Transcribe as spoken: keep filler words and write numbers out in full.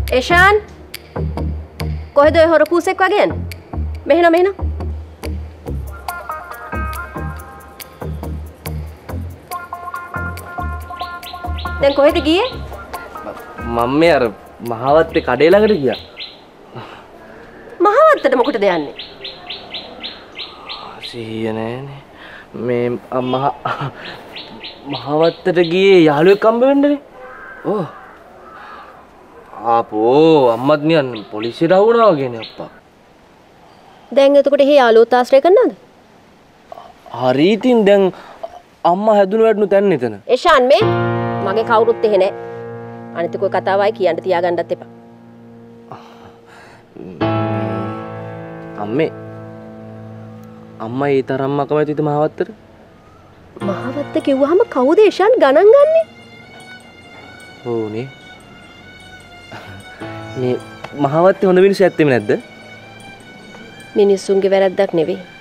එෂාන් කොහෙද ඔය හොර පූසෙක් වගේ යන්නේ? මෙහෙන මෙහෙන. දැන් කොහෙද ගියේ? මම මේ අර මහවත්තේ කඩේ ළඟට ගියා. මහවත්තට මොකටද යන්නේ? සිහිය නෑනේ. මේ මහ මහවත්තට ගියේ යාළුවෙක් හම්බ වෙන්නනේ. ඕ. ආපෝ අම්මත් නියන් පොලිසියට ආවුණා වගේනේ අප්පා. දැන් එතකොට එහේ යාළුවෝ ආශ්‍රය කරනවද? හරි ඉතින් දැන් අම්මා හැදුණු වැඩනු තැන් එතන. එෂාන් මේ මගේ කවුරුත් එහෙ නෑ. අනිත් කොයි කතාවයි කියන්න තියාගන්නත් එපා. අම්මේ අම්මා ඒ තරම්ම කැමතිද මහවත්තට? මහවත්ත කිව්වහම කවුද එෂාන් ගණන් ගන්නෙ? ඕනේ. මේ මහවත්තේ හොඳ මිනිස්සු ඇත්තෙම නැද්ද? මිනිස්සුන්ගේ වැරද්දක් නෙවෙයි.